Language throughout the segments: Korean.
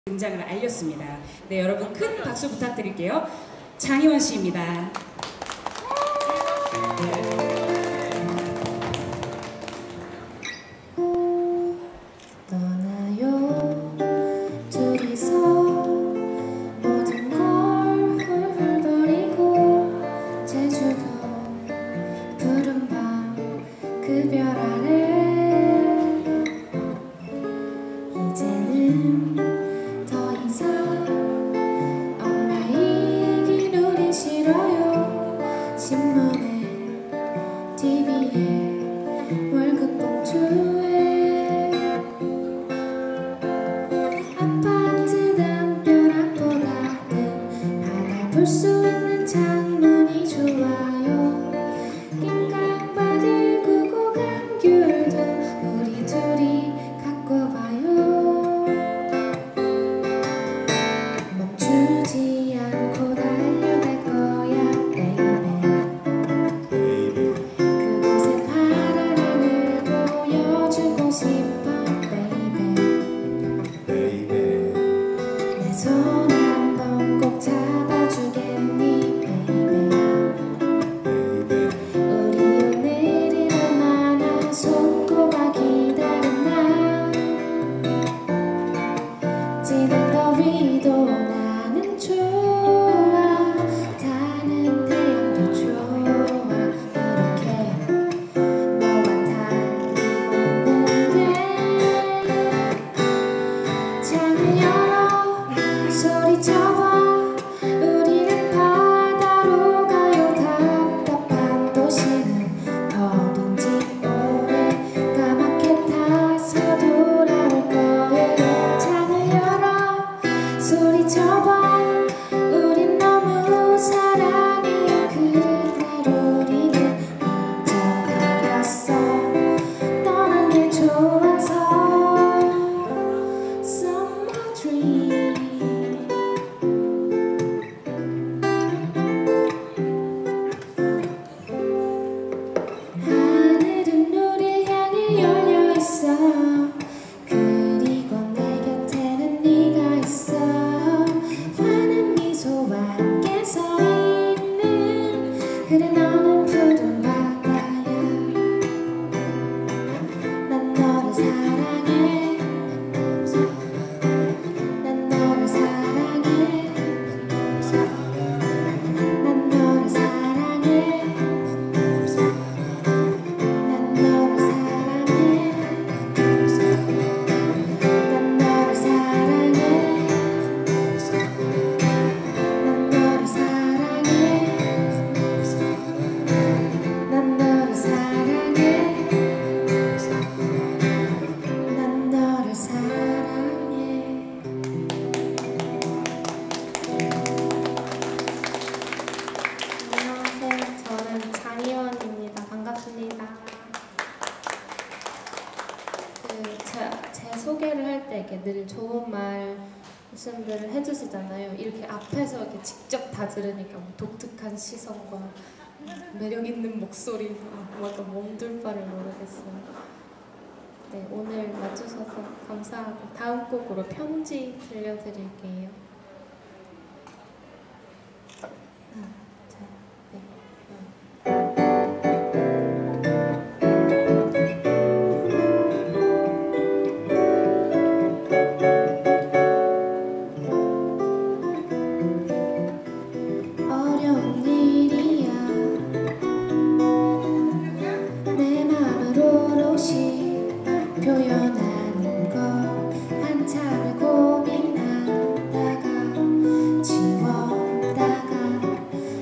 등장을 알렸습니다. 네, 여러분 큰 박수 부탁드릴게요. 장희원 씨입니다. 떠나요 둘이서 모든 걸 훌훌 버리고 제주도 푸른 밤 그 별 아래 이제는 더 이상 엄마 얘기 우린 싫어요. 신문에 TV에 월급 봉투에 아파트 담벼락보다는 바다 볼 수 있는 창문이 좋아요. 낑깡 바들 구고 감귤도 우리 둘이 갖고 봐요. 멈추지 않고 달려갈 거야 baby. 그곳에 파란 하늘 보여주고 싶어 baby. 내 손 한번 꼭 잡아주겠니 baby. 우리 오늘을 얼마나 손꼽아 기다렸나. 지는 더위도 나는 좋아. 타는 태양도 좋아. 이렇게 너와 달리고 있는데 창을 열어 소리쳐봐. 우리는 바다로 가요. 답답한 도시는 어딘지 오래 까맣게 타서 돌아올 거예요. 창을 열어 소리쳐봐. 우린 너무 사랑해요. 그날 우리는 잊어버렸어. 떠난 게 좋아서 Summer dream. 하늘은 우릴 향해 열려 있어. 그리고 내 곁에는 네가 있어. 환한 미소와 함께 서 있는 그래 너는 푸른 바다야. 난 너를 사랑해. 난 너를 사랑해. 난 너를 사랑해. 난 너를 사랑해. 난 너를 사랑해. 난 너를 사랑해. 난 너를 사랑해. 난 너를 사랑해. 안녕하세요. 저는 장희원입니다. 반갑습니다. 제 소개를 할 때 이렇게 늘 좋은 말씀들을 해주시잖아요. 이렇게 앞에서 이렇게 직접 다 들으니까 뭐 독특한 시선과 매력 있는 목소리, 뭐가 몸둘 바를 모르겠어요. 네, 오늘 와주셔서 감사하고 다음 곡으로 편지 들려드릴게요. 자, 네. 어려운 일이야. 내 마음을 오롯이 표현하는 거 한참을 고민하다가 지웠다가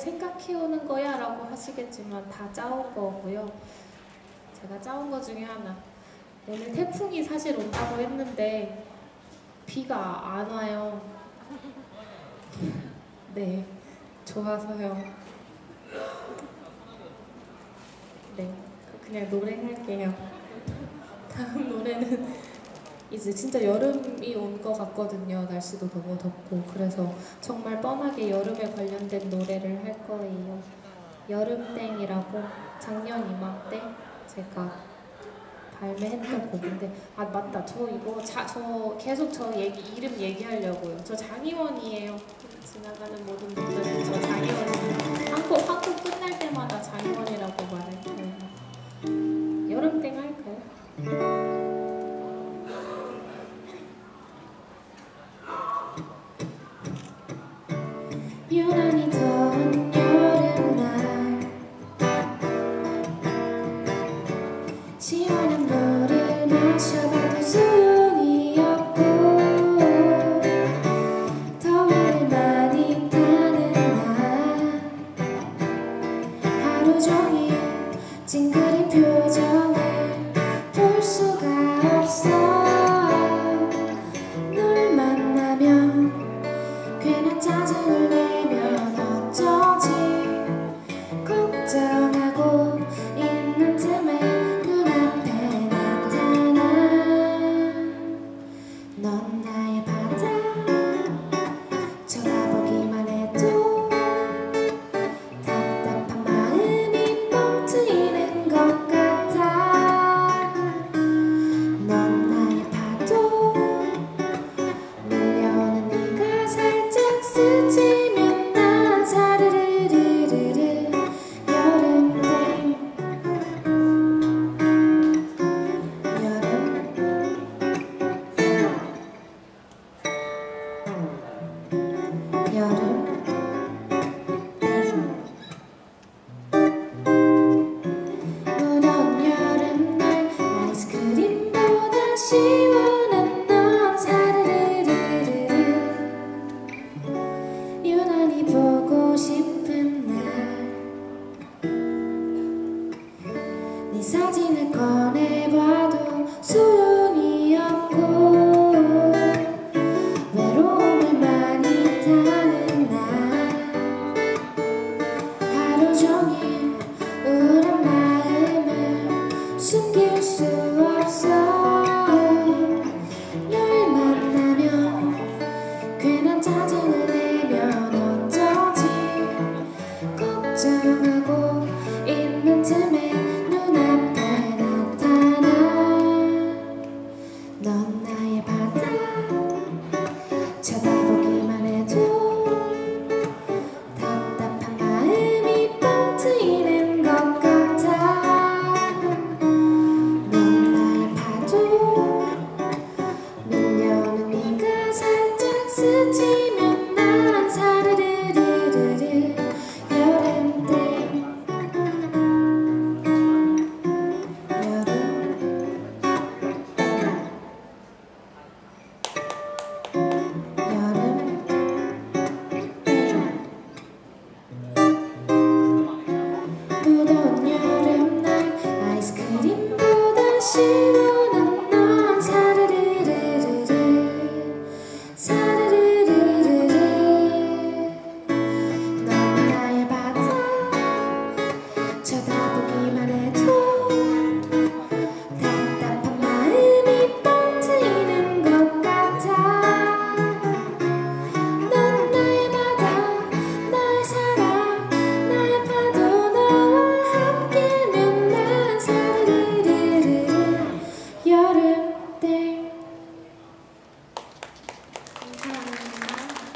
생각해오는 거야? 라고 하시겠지만 다 짜온 거고요. 제가 짜온 거 중에 하나. 오늘 태풍이 사실 온다고 했는데 비가 안 와요. 네, 좋아서요. 네, 그냥 노래할게요. 다음 노래는 이제 진짜 여름이 온 것 같거든요. 날씨도 너무 덥고. 그래서 정말 뻔하게 여름에 관련된 노래를 할 거예요. 여름땡이라고 작년 이맘때 제가 발매했던 곡인데, 아 맞다, 저 이거 저 계속 저 이름 얘기하려고요. 저 장희원이에요. 지나가는 모든 분들은 저 장희원이에요. 한국 끝날 때마다 장희원이라고 말할 거예요. 여름땡 할까요? 유난히 더운 여름날 시원한 물을 마셔봐도 소용이 없고 더위를 많이 타는 날 하루 종일 찡그린 표정을 볼 수가 없어. 널 만나면 괜한 짜증을 내면 어쩌지 걱정하고 있는 틈에 눈앞에 나타나. 넌 나의 바다 쳐다보기만 해도 답답한 마음이 뻥 트이는 것 같아. 넌 나의 파도 밀려오는 네가 살짝 스치면 난 사르르르르르 여름땡. 무더운 여름날 아이스크림보다 시원한 넌 사르르르르르 유난히 보고 싶은 날 네 사진을 꺼내봐도 소용이 없고 외로움을 많이 타는 날 하루 종일 우울한 마음을 숨길 수 없어. 널 만나면 괜한 짜증을 내면 어쩌지 걱정하고 있는 틈에 눈앞에 나타나. 넌 나의 바다 쳐다보기만 해도 답답한 마음이 뻥 트이는 것 같아. 넌 나의 파도 밀려오는 네가 살짝 스치면 난 사르르르르르 여름땡. 무더운 여름날 아이스크림보다 시원한 넌 사르르르르르 사르르르르르. 넌 나의 바다 쳐다보기만 해도 답답한 마음이 뻥 트이는 것 같아. 넌 나의 바다 나의 사랑 나의 파도 너와 함께면 난 사르르르르 여름땡. 감사합니다.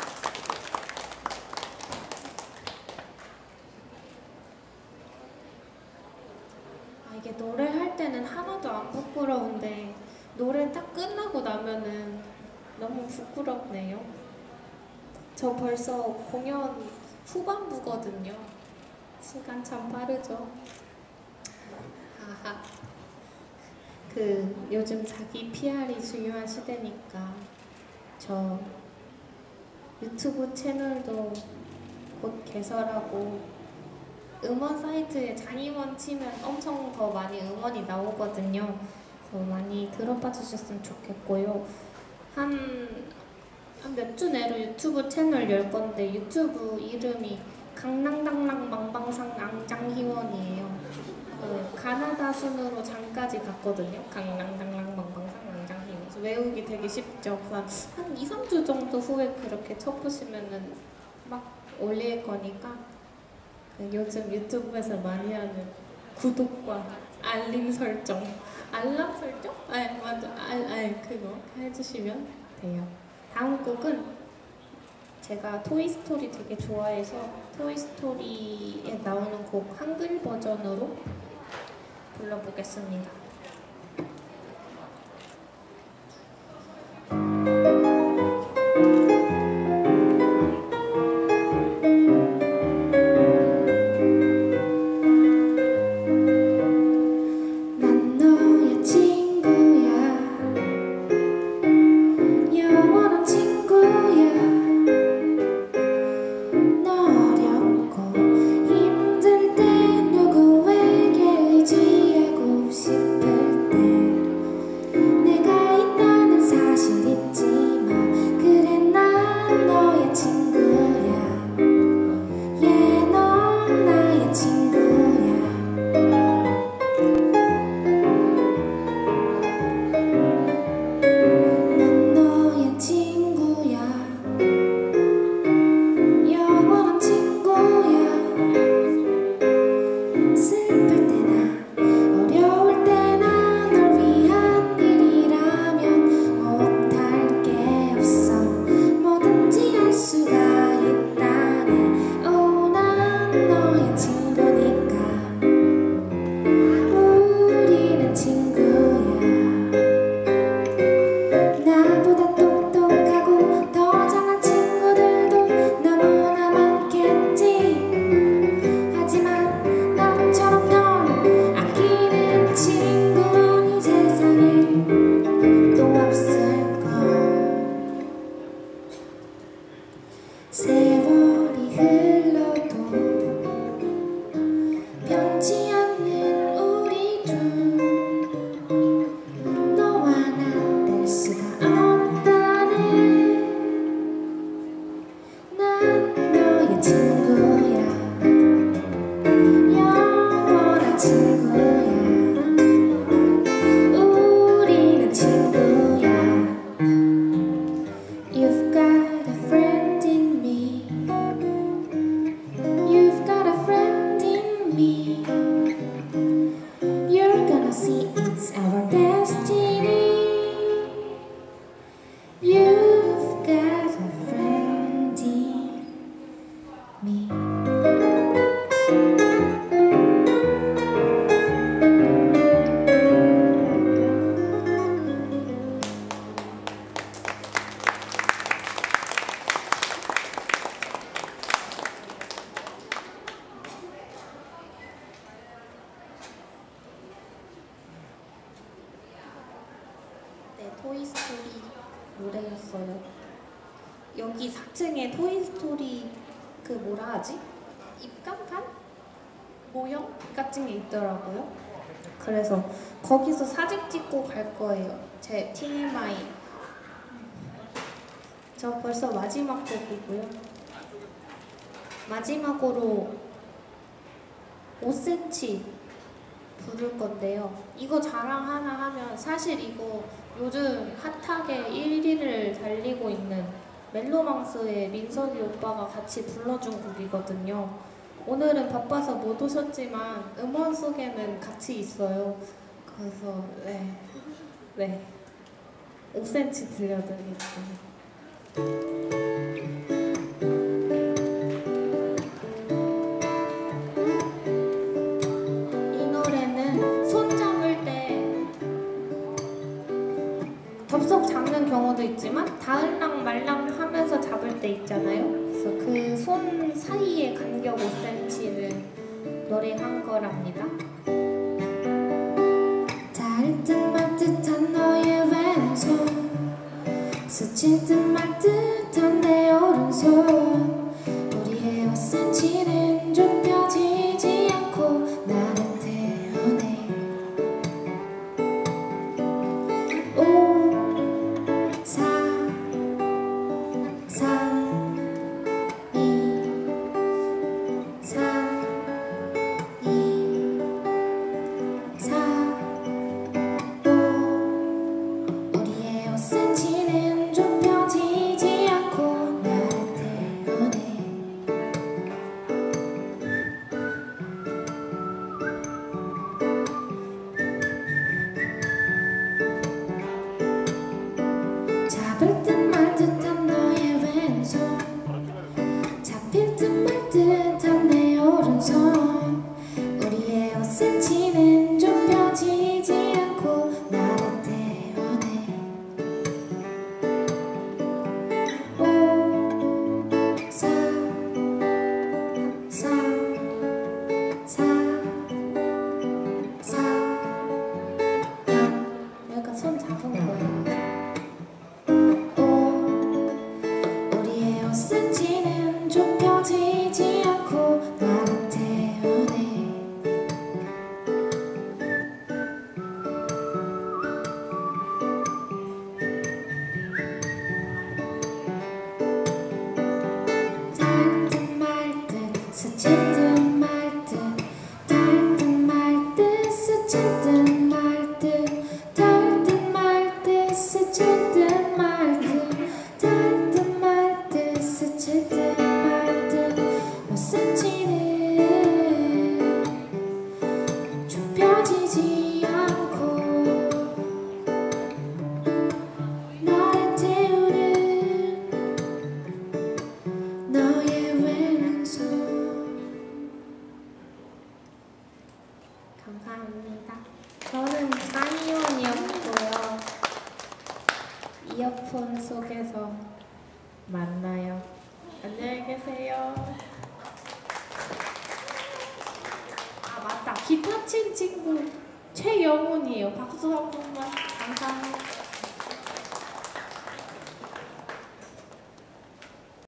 이게 노래할 때는 하나도 안 부끄러운데 노래 딱 끝나고 나면은 너무 부끄럽네요. 저 벌써 공연 후반부거든요. 시간 참 빠르죠. 아하. 요즘 자기 PR이 중요한 시대니까 저 유튜브 채널도 곧 개설하고 음원 사이트에 장희원 치면 엄청 더 많이 음원이 나오거든요. 그래서 많이 들어봐 주셨으면 좋겠고요. 한 몇 주 내로 유튜브 채널 열 건데 유튜브 이름이 강낭당랑 망방상 앙장희원이에요. 그 가나다 순으로 장까지 갔거든요. 강낭당랑 망방상 앙장희원. 그래서 외우기 되게 쉽죠. 한 2, 3주 정도 후에 그렇게 쳐보시면은 막 올릴 거니까 그 요즘 유튜브에서 많이 하는 구독과 알림 설정, 알람 설정? 네 맞아, 그거 해주시면 돼요. 다음 곡은 제가 토이스토리 되게 좋아해서 토이스토리에 나오는 곡 한글 버전으로 불러보겠습니다. 토이스토리 노래였어요. 여기 4층에 토이스토리 그 뭐라 하지? 입간판? 모형 같은 게 있더라고요. 그래서 거기서 사진 찍고 갈 거예요. 제 TMI. 저 벌써 마지막 곡이고요. 마지막으로 5cm 부를 건데요. 이거 자랑 하나 하면 사실 이거 요즘 핫하게 1위를 달리고 있는 멜로망스의 민석이 오빠가 같이 불러준 곡이거든요. 오늘은 바빠서 못 오셨지만 음원 속에는 같이 있어요. 그래서 네 5cm 들려드리겠습니다. 덥석 잡는 경우도 있지만 닿을랑 말랑 하면서 잡을 때 있잖아요. 그래서 그 손 사이의 간격 5cm를 노래한 거랍니다. 닿을 듯 말 듯한 너의 왼손, 스칠 듯 말 듯한 내 오른손, 우리의 5cm 감사합니다. 저는 장이원이었고요. 이어폰 속에서 만나요. 안녕히 계세요. 아 맞다. 기타 친 친구 최영훈이에요. 박수 한 번만. 감사합니다.